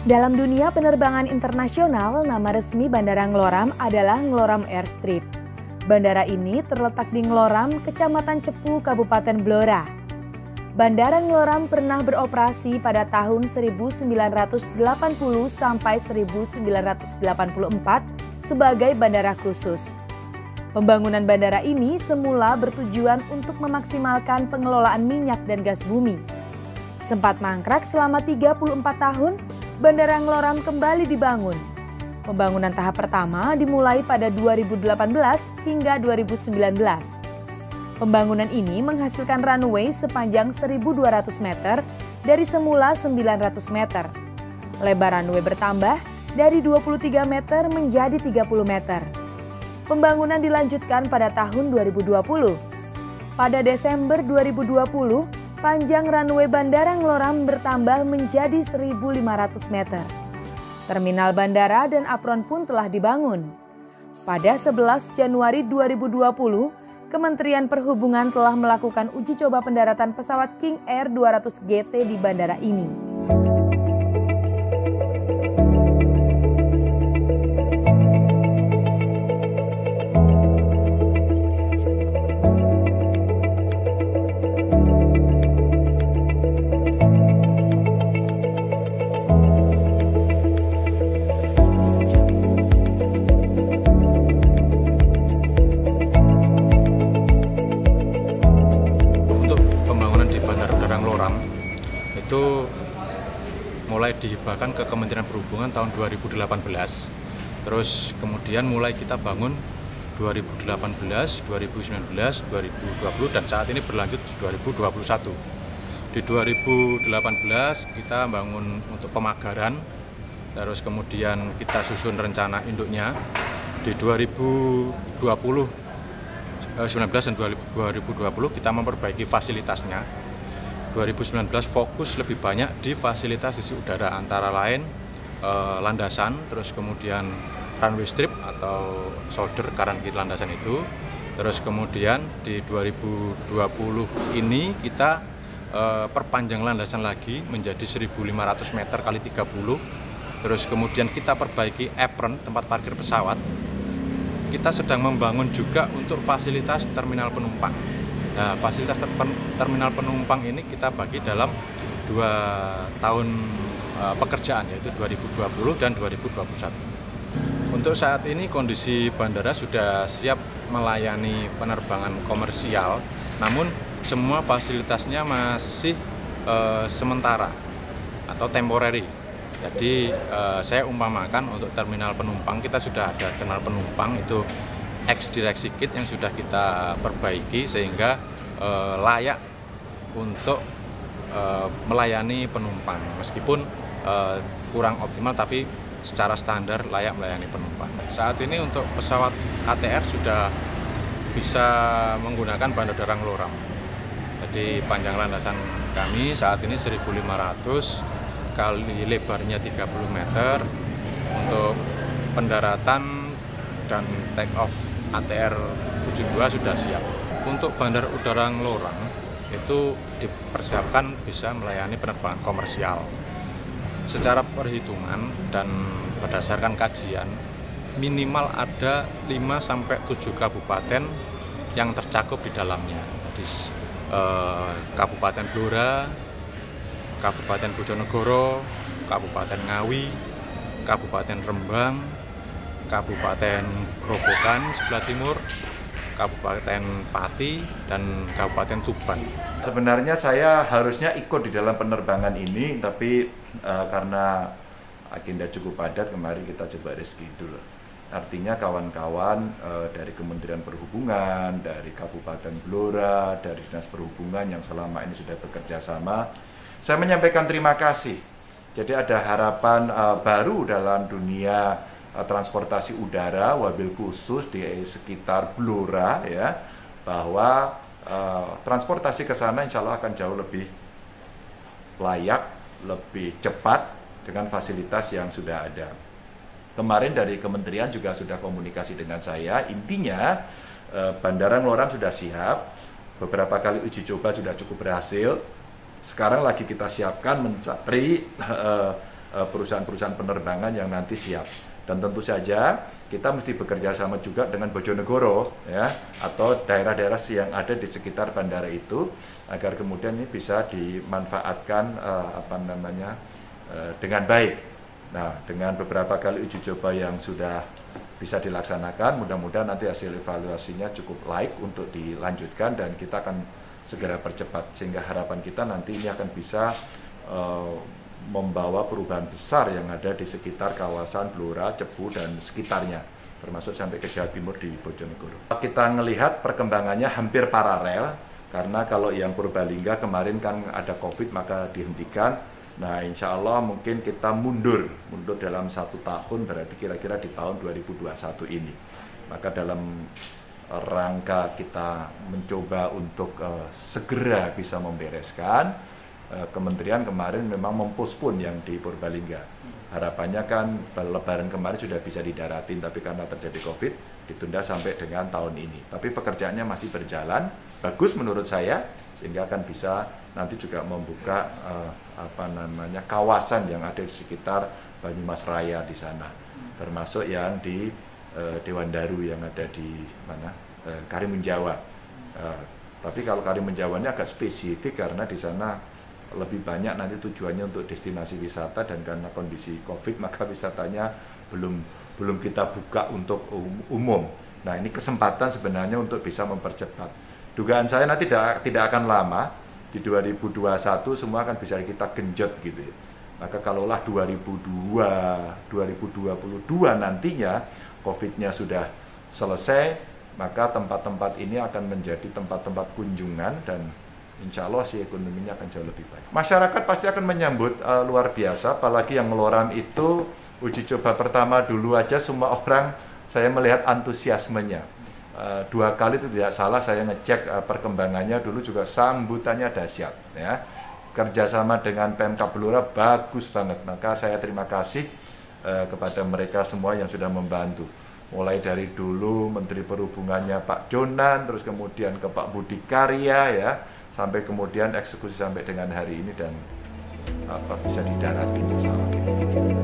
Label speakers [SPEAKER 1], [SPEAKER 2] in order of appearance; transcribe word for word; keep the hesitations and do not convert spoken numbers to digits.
[SPEAKER 1] Dalam dunia penerbangan internasional, nama resmi Bandara Ngloram adalah Ngloram Airstrip. Bandara ini terletak di Ngloram, Kecamatan Cepu, Kabupaten Blora. Bandara Ngloram pernah beroperasi pada tahun seribu sembilan ratus delapan puluh sampai seribu sembilan ratus delapan puluh empat sebagai bandara khusus. Pembangunan bandara ini semula bertujuan untuk memaksimalkan pengelolaan minyak dan gas bumi. Sempat mangkrak selama tiga puluh empat tahun, Bandara Ngloram kembali dibangun. Pembangunan tahap pertama dimulai pada dua ribu delapan belas hingga dua ribu sembilan belas. Pembangunan ini menghasilkan runway sepanjang seribu dua ratus meter dari semula sembilan ratus meter. Lebar runway bertambah dari dua puluh tiga meter menjadi tiga puluh meter. Pembangunan dilanjutkan pada tahun dua ribu dua puluh. Pada Desember dua ribu dua puluh, panjang runway Bandara Ngloram bertambah menjadi seribu lima ratus meter. Terminal bandara dan apron pun telah dibangun. Pada sebelas Januari dua ribu dua puluh, Kementerian Perhubungan telah melakukan uji coba pendaratan pesawat King Air dua ratus G T di bandara ini.
[SPEAKER 2] Itu mulai dihibahkan ke Kementerian Perhubungan tahun dua ribu delapan belas. Terus kemudian mulai kita bangun dua ribu delapan belas, dua ribu sembilan belas, dua ribu dua puluh dan saat ini berlanjut di dua ribu dua puluh satu. Di dua ribu delapan belas kita bangun untuk pemagaran. Terus kemudian kita susun rencana induknya. Di dua ribu dua puluh, sembilan belas dan dua ribu dua puluh kita memperbaiki fasilitasnya. dua ribu sembilan belas fokus lebih banyak di fasilitas sisi udara, antara lain eh, landasan, terus kemudian runway strip atau shoulder kanan kiri landasan itu. Terus kemudian di dua ribu dua puluh ini kita eh, perpanjang landasan lagi menjadi seribu lima ratus meter kali tiga puluh. Terus kemudian kita perbaiki apron, tempat parkir pesawat. Kita sedang membangun juga untuk fasilitas terminal penumpang. Nah, fasilitas ter terminal penumpang ini kita bagi dalam dua tahun uh, pekerjaan, yaitu dua ribu dua puluh dan dua ribu dua puluh satu. Untuk saat ini kondisi bandara sudah siap melayani penerbangan komersial, namun semua fasilitasnya masih uh, sementara atau temporary. Jadi uh, saya umpamakan untuk terminal penumpang, kita sudah ada terminal penumpang itu X direksi kit yang sudah kita perbaiki sehingga eh, layak untuk eh, melayani penumpang, meskipun eh, kurang optimal tapi secara standar layak melayani penumpang. Saat ini untuk pesawat A T R sudah bisa menggunakan Bandara Ngloram. Jadi panjang landasan kami saat ini seribu lima ratus kali lebarnya tiga puluh meter. Untuk pendaratan dan take off A T R tujuh puluh dua sudah siap. Untuk Bandar Udara Ngloram itu dipersiapkan bisa melayani penerbangan komersial. Secara perhitungan dan berdasarkan kajian, minimal ada lima sampai tujuh kabupaten yang tercakup di dalamnya. Jadi eh, Kabupaten Blora, Kabupaten Bojonegoro, Kabupaten Ngawi, Kabupaten Rembang, Kabupaten Grobogan sebelah timur, Kabupaten Pati, dan Kabupaten Tuban.
[SPEAKER 3] Sebenarnya saya harusnya ikut di dalam penerbangan ini, tapi uh, karena agenda cukup padat, kemarin kita coba reschedule. Artinya kawan-kawan uh, dari Kementerian Perhubungan, dari Kabupaten Blora, dari Dinas Perhubungan yang selama ini sudah bekerja sama, saya menyampaikan terima kasih. Jadi ada harapan uh, baru dalam dunia transportasi udara, wabil khusus di sekitar Blora, ya, bahwa uh, transportasi ke sana insya Allah akan jauh lebih layak, lebih cepat dengan fasilitas yang sudah ada. Kemarin dari kementerian juga sudah komunikasi dengan saya, intinya uh, Bandara Ngloram sudah siap, beberapa kali uji coba sudah cukup berhasil. Sekarang lagi kita siapkan mencari uh, perusahaan-perusahaan penerbangan yang nanti siap. Dan tentu saja kita mesti bekerja sama juga dengan Bojonegoro ya, atau daerah-daerah yang ada di sekitar bandara itu, agar kemudian ini bisa dimanfaatkan uh, apa namanya uh, dengan baik. Nah, dengan beberapa kali uji coba yang sudah bisa dilaksanakan, mudah-mudahan nanti hasil evaluasinya cukup layak untuk dilanjutkan dan kita akan segera percepat, sehingga harapan kita nanti ini akan bisa uh, membawa perubahan besar yang ada di sekitar kawasan Blora, Cepu, dan sekitarnya, termasuk sampai ke Jawa Timur di Bojonegoro. Kita melihat perkembangannya hampir paralel, karena kalau yang Purbalingga kemarin kan ada COVID maka dihentikan. Nah, insya Allah mungkin kita mundur, mundur dalam satu tahun, berarti kira-kira di tahun dua ribu dua puluh satu ini. Maka dalam rangka kita mencoba untuk uh, segera bisa membereskan, Kementerian kemarin memang mempospon yang di Purbalingga. Harapannya kan Lebaran kemarin sudah bisa didaratin, tapi karena terjadi COVID ditunda sampai dengan tahun ini. Tapi pekerjaannya masih berjalan, bagus menurut saya, sehingga akan bisa nanti juga membuka uh, apa namanya kawasan yang ada di sekitar Banyumas Raya di sana, termasuk yang di uh, Dewan Daru yang ada di mana uh, Karimun Jawa. Uh, tapi kalau Karimun Jawa ini agak spesifik karena di sana lebih banyak nanti tujuannya untuk destinasi wisata, dan karena kondisi COVID maka wisatanya belum belum kita buka untuk umum. Nah, ini kesempatan sebenarnya untuk bisa mempercepat. Dugaan saya nanti tidak tidak akan lama, di dua ribu dua puluh satu semua akan bisa kita genjot gitu ya. Maka kalaulah dua ribu dua puluh dua nantinya COVID-nya sudah selesai, maka tempat-tempat ini akan menjadi tempat-tempat kunjungan dan insya Allah sih ekonominya akan jauh lebih baik. Masyarakat pasti akan menyambut uh, luar biasa, apalagi yang Loram itu uji coba pertama dulu aja semua orang saya melihat antusiasmenya. Uh, dua kali itu tidak salah saya ngecek uh, perkembangannya, dulu juga sambutannya dahsyat ya. Kerjasama dengan Pemkab Blora bagus banget, maka saya terima kasih uh, kepada mereka semua yang sudah membantu. Mulai dari dulu Menteri Perhubungannya Pak Jonan, terus kemudian ke Pak Budi Karya ya, sampai kemudian eksekusi sampai dengan hari ini dan apa bisa didarati bersama.